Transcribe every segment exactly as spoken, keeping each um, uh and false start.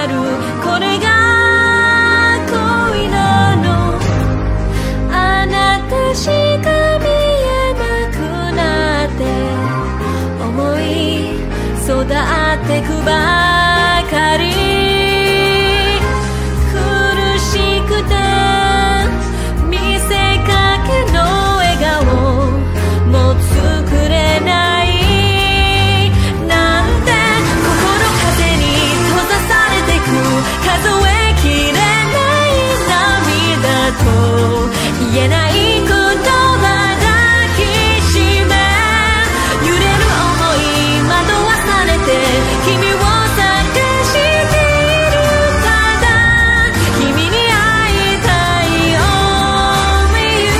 るこれが恋なの。あなたしか見えなくなって思い育ってくばかり。苦しくて見せかけの笑顔も作れないなんて、心風に閉ざされてく数えきれない涙と言えない言葉抱きしめ、揺れる想い惑わされて君を探している。ただ君に会いたい Only you。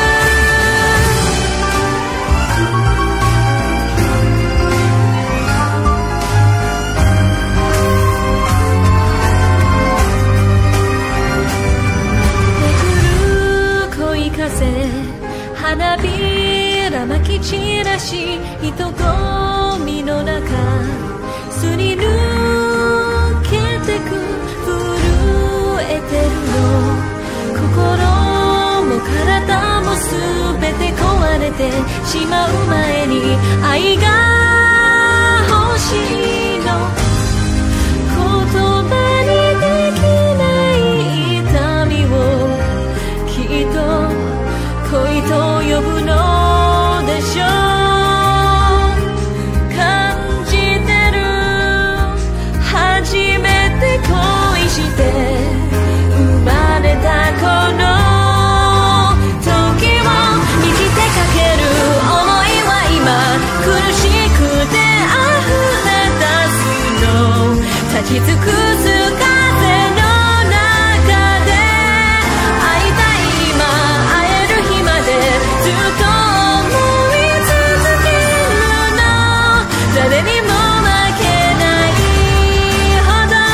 めくる恋風花びらまき散らし人混みの中すり抜けてく震えてるの。心も体も全て壊れてしまう前に愛が欲しいの。言葉にできない痛みをきっと恋と呼ぶのでしょう。感じてる初めて恋して生まれたこの時を満ちてかける想いは今苦しくて溢れ出すの。立ち尽くす風の中で会いたい今会える日までずっと思い続けるの。誰にも負けないほど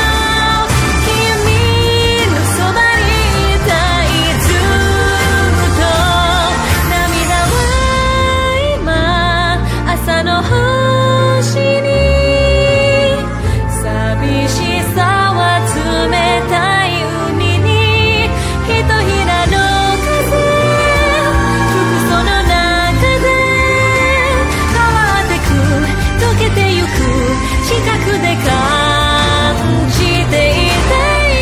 君のそばにいたい。ずっと涙は今朝の星に寂しさは冷たい海にひとひらの風吹くその中で変わってく溶けてゆく近くで感じていたい。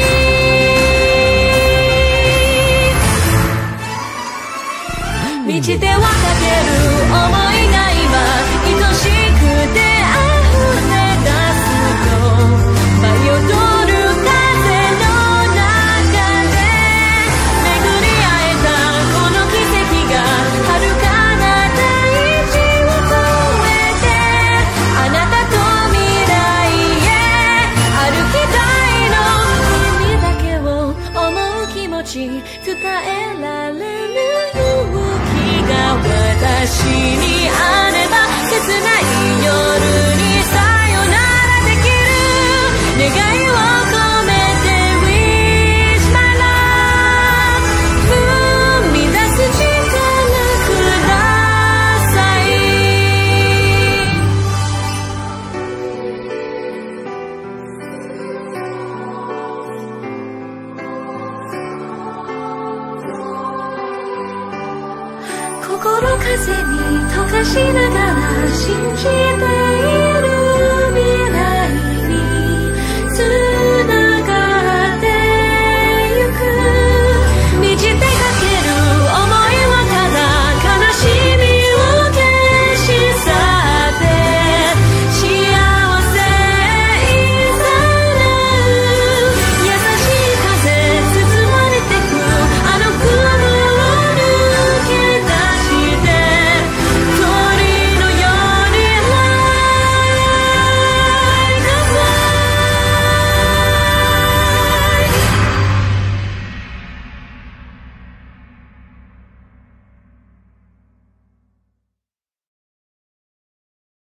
満ちて湧かける想いが今愛しくて溢れ出すの。舞い踊る風の中で巡り会えたこの奇跡が遥かな大地を越えてあなたと未来へ歩きたいの。君だけを思う気持ち伝えられる勇気が私にあれば切ない夜にさよならできる。願いを込めて Wish my love 踏み出す力ください。心風に溶かしながら信じて